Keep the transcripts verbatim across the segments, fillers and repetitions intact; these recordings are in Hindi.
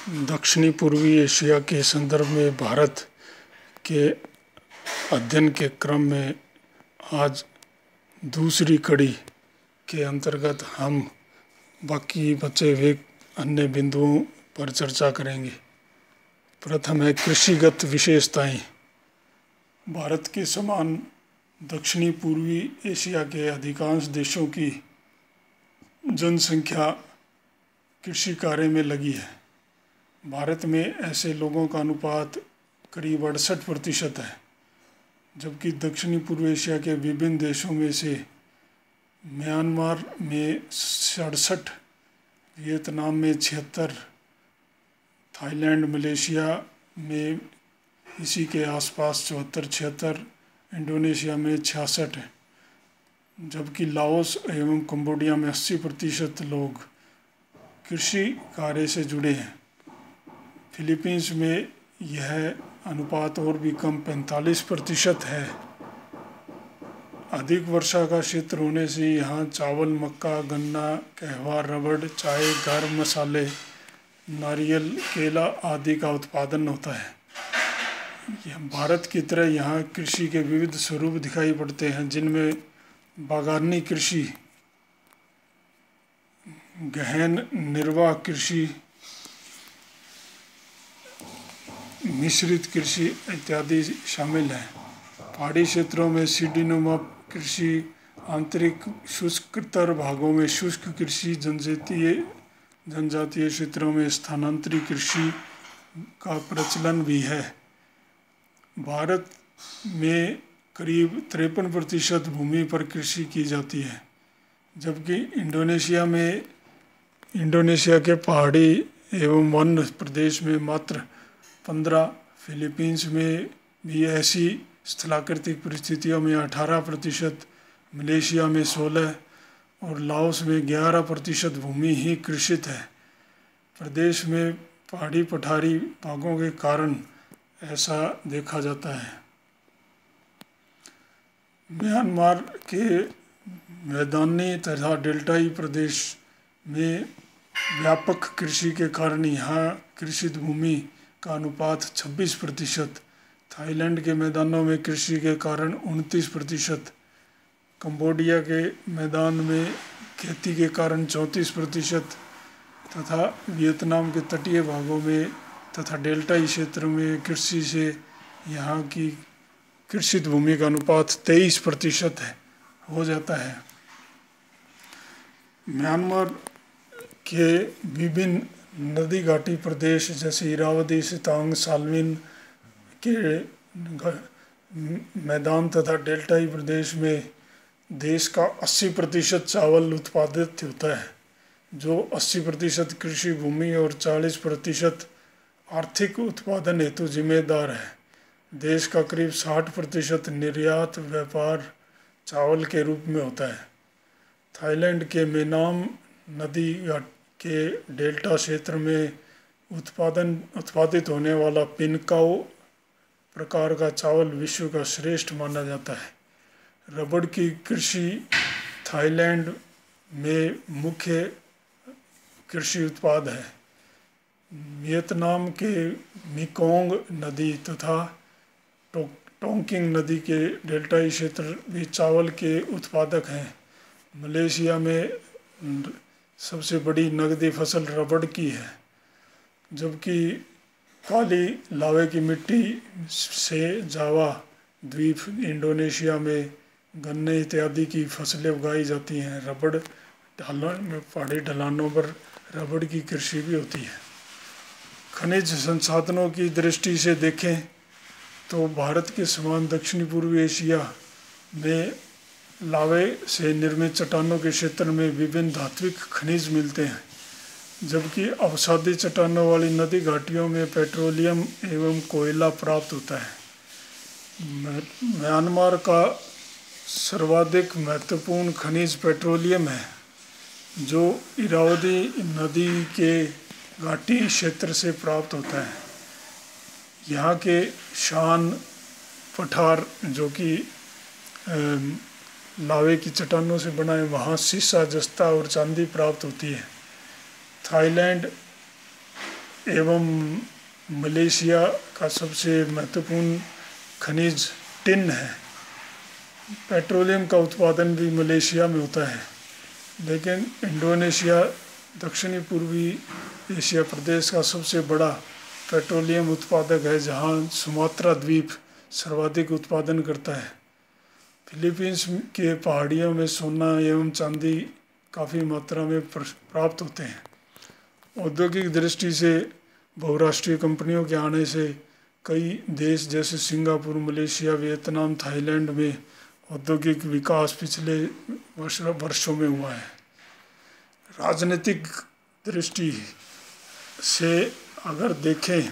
दक्षिणी पूर्वी एशिया के संदर्भ में भारत के अध्ययन के क्रम में आज दूसरी कड़ी के अंतर्गत हम बाकी बचे हुए अन्य बिंदुओं पर चर्चा करेंगे। प्रथम है कृषिगत विशेषताएं। भारत के समान दक्षिणी पूर्वी एशिया के अधिकांश देशों की जनसंख्या कृषि कार्य में लगी है। भारत में ऐसे लोगों का अनुपात करीब अड़सठ प्रतिशत है, जबकि दक्षिणी पूर्व एशिया के विभिन्न देशों में से म्यांमार में सड़सठ, वियतनाम में छिहत्तर, थाईलैंड, मलेशिया में इसी के आसपास चौहत्तर छिहत्तर, इंडोनेशिया में छियासठ है, जबकि लाओस एवं कंबोडिया में अस्सी प्रतिशत लोग कृषि कार्य से जुड़े हैं। फिलीपींस में यह अनुपात और भी कम पैंतालीस प्रतिशत है। अधिक वर्षा का क्षेत्र होने से यहाँ चावल, मक्का, गन्ना, कहवा, रबड़, चाय, गर्म मसाले, नारियल, केला आदि का उत्पादन होता है। भारत की तरह यहाँ कृषि के विविध स्वरूप दिखाई पड़ते हैं, जिनमें बागानी कृषि, गहन निर्वाह कृषि, मिश्रित कृषि इत्यादि शामिल हैं। पहाड़ी क्षेत्रों में सीढ़ीनुमा कृषि, आंतरिक शुष्कतर भागों में शुष्क कृषि, जनजातीय जनजातीय क्षेत्रों में स्थानांतरित कृषि का प्रचलन भी है। भारत में करीब तिरपन प्रतिशत भूमि पर कृषि की जाती है, जबकि इंडोनेशिया में इंडोनेशिया के पहाड़ी एवं वन प्रदेश में मात्र पंद्रह, फिलीपींस में भी ऐसी स्थलाकृतिक परिस्थितियों में अठारह प्रतिशत, मलेशिया में सोलह और लाओस में ग्यारह प्रतिशत भूमि ही कृषित है। प्रदेश में पहाड़ी पठारी भागों के कारण ऐसा देखा जाता है। म्यांमार के मैदानी तथा डेल्टाई प्रदेश में व्यापक कृषि के कारण यहाँ कृषित भूमि का अनुपात छब्बीस प्रतिशत, थाईलैंड के मैदानों में कृषि के कारण उनतीस प्रतिशत, कंबोडिया के मैदान में खेती के कारण चौंतीस प्रतिशत तथा वियतनाम के तटीय भागों में तथा डेल्टाई क्षेत्र में कृषि से यहाँ की कृषित भूमि का अनुपात तेईस प्रतिशत है हो जाता है। म्यांमार के विभिन्न नदी घाटी प्रदेश जैसे इरावदी, सितांग, साल्मिन के मैदान तथा डेल्टाई प्रदेश में देश का अस्सी प्रतिशत चावल उत्पादित होता है, जो अस्सी प्रतिशत कृषि भूमि और चालीस प्रतिशत आर्थिक उत्पादन हेतु जिम्मेदार है। देश का करीब साठ प्रतिशत निर्यात व्यापार चावल के रूप में होता है। थाईलैंड के मेनाम नदी के डेल्टा क्षेत्र में उत्पादन उत्पादित होने वाला पिनकाओ प्रकार का चावल विश्व का श्रेष्ठ माना जाता है। रबड़ की कृषि थाईलैंड में मुख्य कृषि उत्पाद है। वियतनाम के मेकोंग नदी तथा टोंकिंग नदी के डेल्टाई क्षेत्र भी चावल के उत्पादक हैं। मलेशिया में सबसे बड़ी नकदी फसल रबड़ की है, जबकि काली लावे की मिट्टी से जावा द्वीप, इंडोनेशिया में गन्ने इत्यादि की फसलें उगाई जाती हैं। रबड़ ढलान पहाड़ी ढलानों पर रबड़ की कृषि भी होती है। खनिज संसाधनों की दृष्टि से देखें तो भारत के समान दक्षिणी पूर्वी एशिया में लावे से निर्मित चट्टानों के क्षेत्र में विभिन्न धात्विक खनिज मिलते हैं, जबकि अवसादी चट्टानों वाली नदी घाटियों में पेट्रोलियम एवं कोयला प्राप्त होता है। म्यांमार का सर्वाधिक महत्वपूर्ण खनिज पेट्रोलियम है, जो इरावदी नदी के घाटी क्षेत्र से प्राप्त होता है। यहाँ के शान पठार जो कि लावे की चट्टानों से बना है, वहाँ सीसा, जस्ता और चांदी प्राप्त होती है। थाईलैंड एवं मलेशिया का सबसे महत्वपूर्ण खनिज टिन है। पेट्रोलियम का उत्पादन भी मलेशिया में होता है, लेकिन इंडोनेशिया दक्षिणी पूर्वी एशिया प्रदेश का सबसे बड़ा पेट्रोलियम उत्पादक है, जहां सुमात्रा द्वीप सर्वाधिक उत्पादन करता है। फिलीपींस के पहाड़ियों में सोना एवं चांदी काफ़ी मात्रा में प्राप्त होते हैं। औद्योगिक दृष्टि से बहुराष्ट्रीय कंपनियों के आने से कई देश जैसे सिंगापुर, मलेशिया, वियतनाम, थाईलैंड में औद्योगिक विकास पिछले वर्ष वर्षों में हुआ है। राजनीतिक दृष्टि से अगर देखें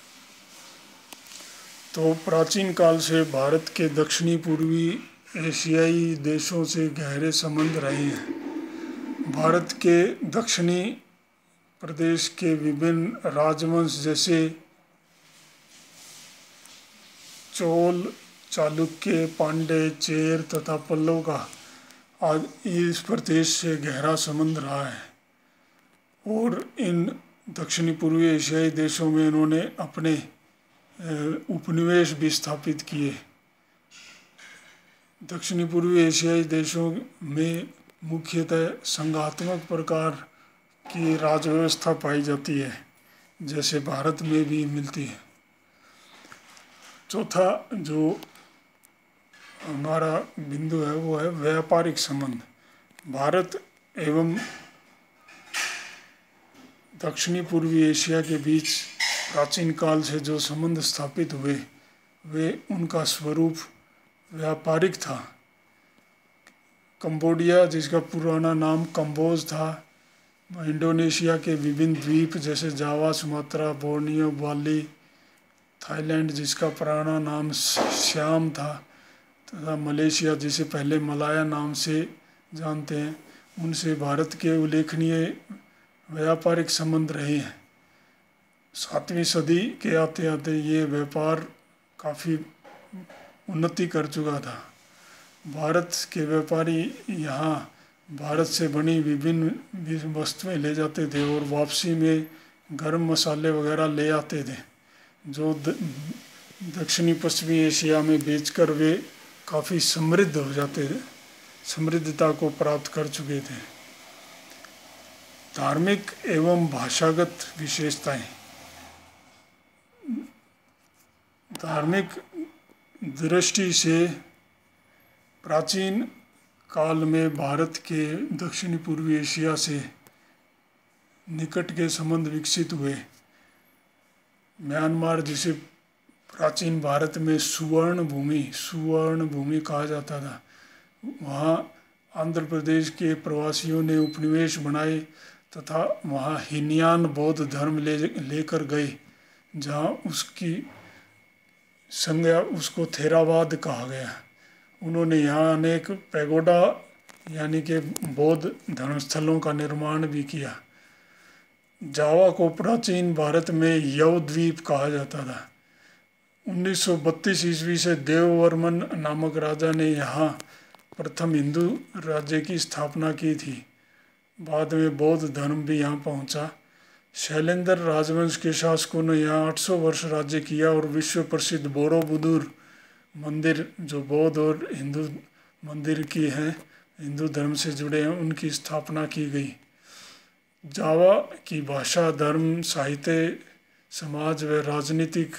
तो प्राचीन काल से भारत के दक्षिणी पूर्वी एशियाई देशों से गहरे संबंध रहे हैं। भारत के दक्षिणी प्रदेश के विभिन्न राजवंश जैसे चोल, चालुक्य, पांड्य, चेर तथा पल्लव का आज इस प्रदेश से गहरा संबंध रहा है और इन दक्षिणी पूर्वी एशियाई देशों में इन्होंने अपने उपनिवेश भी स्थापित किए। दक्षिणी पूर्वी एशियाई देशों में मुख्यतः संघात्मक प्रकार की राज व्यवस्था पाई जाती है, जैसे भारत में भी मिलती है। चौथा जो हमारा बिंदु है वो है व्यापारिक संबंध। भारत एवं दक्षिणी पूर्वी एशिया के बीच प्राचीन काल से जो संबंध स्थापित हुए वे उनका स्वरूप व्यापारिक था। कंबोडिया, जिसका पुराना नाम कंबोज था, इंडोनेशिया के विभिन्न द्वीप जैसे Java, Sumatra, Borneo, Bali, Thailand जिसका पुराना नाम श्याम था, तथा मलेशिया जिसे पहले मलाया नाम से जानते हैं, उनसे भारत के उल्लेखनीय व्यापारिक संबंध रहे हैं। सातवीं सदी के आते आते ये व्यापार काफ़ी उन्नति कर चुका था। भारत के व्यापारी यहाँ भारत से बनी विभिन्न वस्तुएं ले जाते थे और वापसी में गर्म मसाले वगैरह ले आते थे, जो दक्षिणी पश्चिमी एशिया में बेचकर वे काफ़ी समृद्ध हो जाते थे, समृद्धता को प्राप्त कर चुके थे। धार्मिक एवं भाषागत विशेषताएं। धार्मिक दृष्टि से प्राचीन काल में भारत के दक्षिणी पूर्वी एशिया से निकट के संबंध विकसित हुए। म्यांमार, जिसे प्राचीन भारत में सुवर्ण भूमि सुवर्ण भूमि कहा जाता था, वहाँ आंध्र प्रदेश के प्रवासियों ने उपनिवेश बनाए तथा वहाँ हीनयान बौद्ध धर्म ले लेकर गए, जहाँ उसकी संज्ञा उसको थेरावाद कहा गया। उन्होंने यहाँ अनेक पैगोडा यानी कि बौद्ध धर्मस्थलों का निर्माण भी किया। जावा को प्राचीन भारत में यव द्वीप कहा जाता था। उन्नीस सौ बत्तीस ईस्वी से देववर्मन नामक राजा ने यहाँ प्रथम हिंदू राज्य की स्थापना की थी। बाद में बौद्ध धर्म भी यहाँ पहुँचा। शैलेंद्र राजवंश के शासकों ने यहाँ आठ सौ वर्ष राज्य किया और विश्व प्रसिद्ध बोरोबुदुर मंदिर, जो बौद्ध और हिंदू मंदिर की हैं, हिंदू धर्म से जुड़े हैं, उनकी स्थापना की गई। जावा की भाषा, धर्म, साहित्य, समाज व राजनीतिक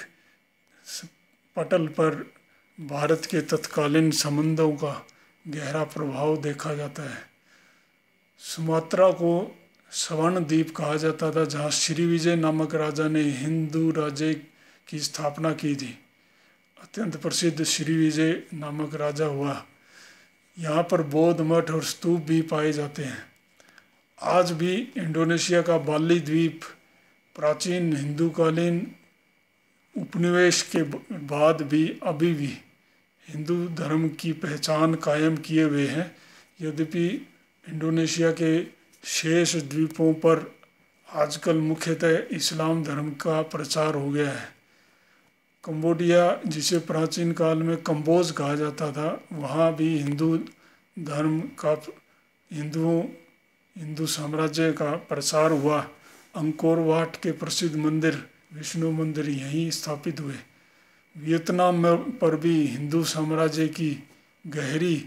पटल पर भारत के तत्कालीन संबंधों का गहरा प्रभाव देखा जाता है। सुमात्रा को स्वर्ण द्वीप कहा जाता था, जहाँ श्रीविजय नामक राजा ने हिंदू राज्य की स्थापना की थी। अत्यंत प्रसिद्ध श्रीविजय नामक राजा हुआ। यहाँ पर बौद्ध मठ और स्तूप भी पाए जाते हैं। आज भी इंडोनेशिया का बाली द्वीप प्राचीन हिंदूकालीन उपनिवेश के बाद भी अभी भी हिंदू धर्म की पहचान कायम किए हुए हैं। यद्यपि इंडोनेशिया के शेष द्वीपों पर आजकल मुख्यतः इस्लाम धर्म का प्रचार हो गया है। कंबोडिया, जिसे प्राचीन काल में कंबोज कहा जाता था, वहाँ भी हिंदू धर्म का हिंदुओं हिंदू साम्राज्य का प्रसार हुआ अंकोर वाट के प्रसिद्ध मंदिर विष्णु मंदिर यहीं स्थापित हुए। वियतनाम में पर भी हिंदू साम्राज्य की गहरी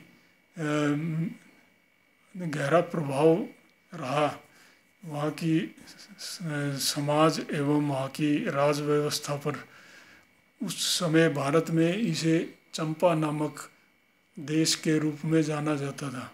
गहरा प्रभाव रहा। वहाँ की समाज एवं वहाँ की राज व्यवस्था पर। उस समय भारत में इसे चंपा नामक देश के रूप में जाना जाता था।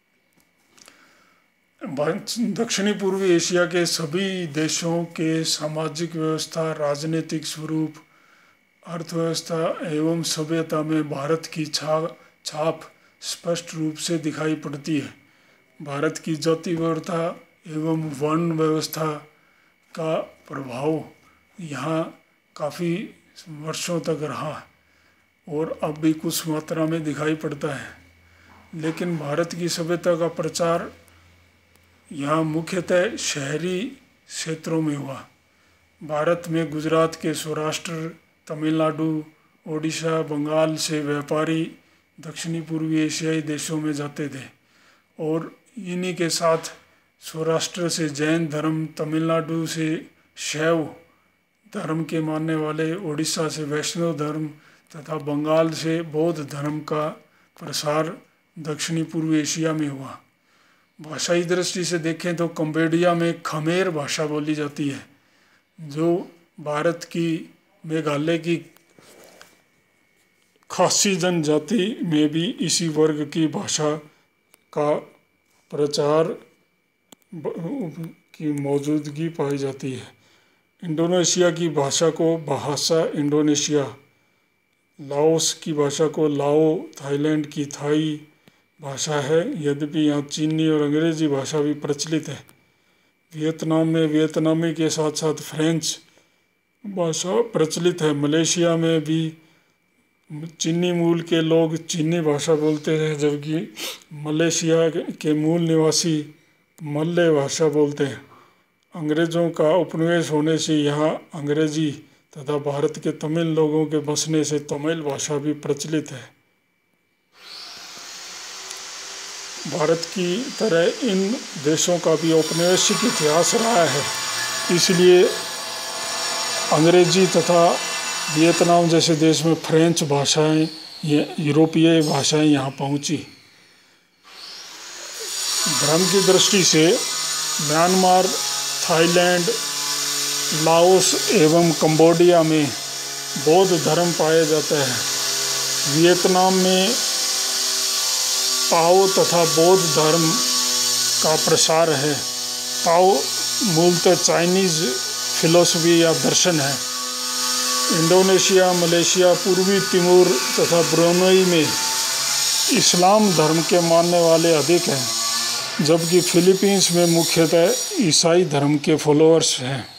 दक्षिणी पूर्वी एशिया के सभी देशों के सामाजिक व्यवस्था, राजनीतिक स्वरूप, अर्थव्यवस्था एवं सभ्यता में भारत की छा छाप स्पष्ट रूप से दिखाई पड़ती है। भारत की जाति व्यवस्था एवं वर्ण व्यवस्था का प्रभाव यहाँ काफ़ी वर्षों तक रहा और अब भी कुछ मात्रा में दिखाई पड़ता है। लेकिन भारत की सभ्यता का प्रचार यहाँ मुख्यतः शहरी क्षेत्रों में हुआ। भारत में गुजरात के सौराष्ट्र, तमिलनाडु, ओडिशा, बंगाल से व्यापारी दक्षिणी पूर्वी एशियाई देशों में जाते थे और इन्हीं के साथ सौराष्ट्र से जैन धर्म, तमिलनाडु से शैव धर्म के मानने वाले, ओडिशा से वैष्णव धर्म तथा बंगाल से बौद्ध धर्म का प्रसार दक्षिणी पूर्वी एशिया में हुआ। भाषाई दृष्टि से देखें तो कंबोडिया में खमेर भाषा बोली जाती है, जो भारत की मेघालय की खासी जनजाति में भी इसी वर्ग की भाषा का प्रचार की मौजूदगी पाई जाती है। इंडोनेशिया की भाषा को भाषा इंडोनेशिया, लाओस की भाषा को लाओ, थाईलैंड की थाई भाषा है, यद्यपि यहाँ चीनी और अंग्रेजी भाषा भी प्रचलित है। वियतनाम में वियतनामी के साथ साथ फ्रेंच भाषा प्रचलित है। मलेशिया में भी चीनी मूल के लोग चीनी भाषा बोलते हैं, जबकि मलेशिया के मूल निवासी मलय भाषा बोलते हैं। अंग्रेज़ों का उपनिवेश होने से यहाँ अंग्रेजी तथा भारत के तमिल लोगों के बसने से तमिल भाषा भी प्रचलित है। भारत की तरह इन देशों का भी औपनिवेशिक इतिहास रहा है, इसलिए अंग्रेजी तथा वियतनाम जैसे देश में फ्रेंच भाषाएं, यूरोपीय भाषाएं यहाँ पहुँची। धर्म की दृष्टि से म्यांमार, थाईलैंड, लाओस एवं कंबोडिया में बौद्ध धर्म पाया जाता है। वियतनाम में पाओ तथा बौद्ध धर्म का प्रसार है। पाओ मूलतः चाइनीज़ फिलॉसफी या दर्शन है। इंडोनेशिया, मलेशिया, पूर्वी तिमोर तथा ब्रुनेई में इस्लाम धर्म के मानने वाले अधिक हैं, जबकि फिलीपींस में मुख्यतः ईसाई धर्म के फॉलोअर्स हैं।